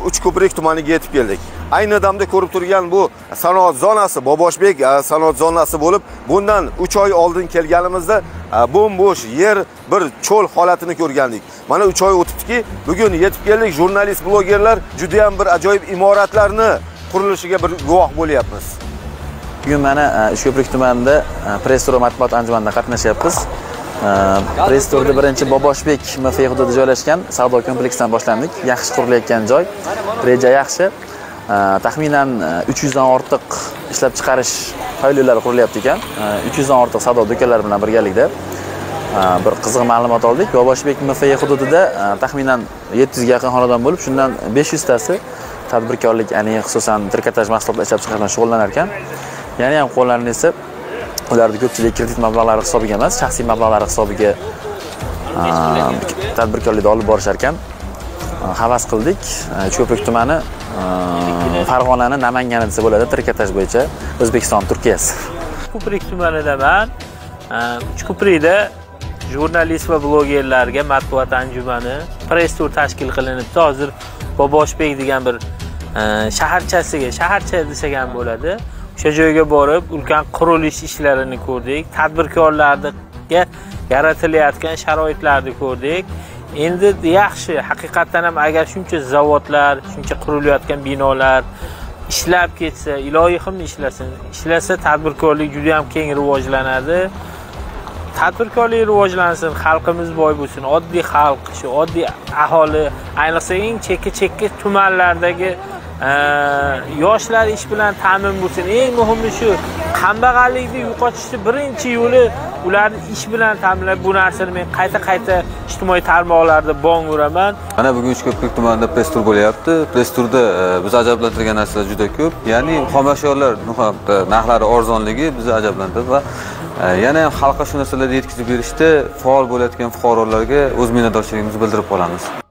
Uchko'prik tumaniga yetib keldik. Ayni damda ko'rib turgan bu sanoat zonasi, Boboshbek sanoat zonasi bo'lib, bundan 3 oy oldin kelganimizda bo'm-bo'sh yer, bir cho'l holatini ko'rgandik. Mana 3 oy o'tibdiki, bugun yetib keldik. Jurnalist, blogerlar juda ham bir ajoyib imoratlarni qurilishiga bir guvoh bo'lyapmiz. Bugun mana Uchko'prik tumanida press-tur matbuot anjumanida qatnashyapmiz. Press-turda birinchi Boboshbek MF hududida joylashgan savdo kompleksidan boshlandik. Yaxshi qurilayotgan joy, reja yaxshi. Taxminan 300 dan ortiq ishlab chiqarish hovlilari qurilyapti ekan. 300 dan ortiq savdo do'konlari bilan birgalikda bir qiziq ma'lumot oldik. Boboshbek MF hududida taxminan 700 ga yaqin xonadon bo'lib, shundan 500 tasi tadbirkorlik, ya'ni xususan trikotaj mahsulotlar ishlab chiqarishdan shug'ullanar ekan. Yana ham qo'llarni esa ularning ko'pchilik kredit mablag'lari hisobiga emas, shaxsiy mablag'lari hisobiga tadbirkorlikni olib borishar ekan. Havas qildik. Uchko'prik tumani Farg'onani Namangani desa bo'ladi, trikotaj bo'yicha O'zbekiston Turkiyasi. Uchko'prik tumanidaman. Uchko'prikda jurnalist va blogerlarga matbuot anjumani, press-tur tashkil qilinibdi. Hozir Boboshbek degan bir shaharcha desak ham bo'ladi. O'sha joyga borib, ulkan qurilish ishlarini ko'rdik. Tadbirkorlarga yaratilayotgan sharoitlarni ko'rdik. Endi yaxshi, haqiqatan ham agar shuncha zavodlar, shuncha qurilayotgan binolar ishlab ketsa, ilohim ishlasa tadbirkorlik juda ham keng rivojlanadi. Tadbirkorlik rivojlansin, xalqimiz boy bo'lsin, oddiy xalq, shu oddiy aholi, ayniqsa eng chekka tumanlardagi yoshlar ish bilan ta'min bo'lsin. Eng muhimi shu, kambag'allikni yo'qotishni birinchi yo'li ularni ish bilan ta'minlab. Bu narsani men qayta ijtimoiy tarmoqlarda bong uraman. Mana bugun Uchko'prik tumanida press-tur bo'lyapti. Press-turda bizni ajablantirgan narsalar juda ko'p. Ya'ni xomashyolar narxlari arzonligi bizni ajablantirdi va yana ham xalqqa shu narsalarni yetkazib berishda faol bo'layotgan fuqarolarga o'z minnatdorchiligimizni bildirib qolamiz.